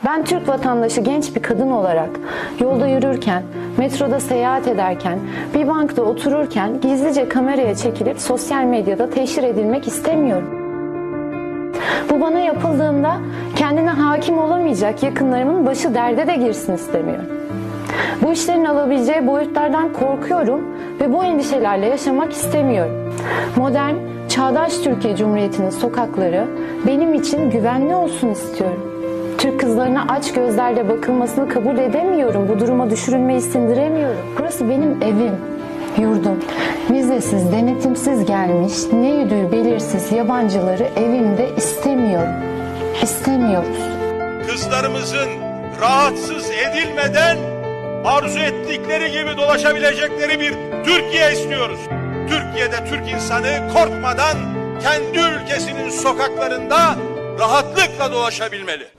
Ben Türk vatandaşı genç bir kadın olarak yolda yürürken, metroda seyahat ederken, bir bankta otururken gizlice kameraya çekilip sosyal medyada teşhir edilmek istemiyorum. Bu bana yapıldığında kendine hakim olamayacak yakınlarımın başı derde de girsin istemiyorum. Bu işlerin alabileceği boyutlardan korkuyorum ve bu endişelerle yaşamak istemiyorum. Modern, çağdaş Türkiye Cumhuriyeti'nin sokakları benim için güvenli olsun istiyorum. Türk kızlarına aç gözlerle bakılmasını kabul edemiyorum. Bu duruma düşürülmeyi sindiremiyorum. Burası benim evim, yurdum. Vizesiz, denetimsiz gelmiş, ne yürüdüğü belirsiz yabancıları evimde istemiyorum. İstemiyoruz. Kızlarımızın rahatsız edilmeden arzu ettikleri gibi dolaşabilecekleri bir Türkiye istiyoruz. Türkiye'de Türk insanı korkmadan kendi ülkesinin sokaklarında rahatlıkla dolaşabilmeli.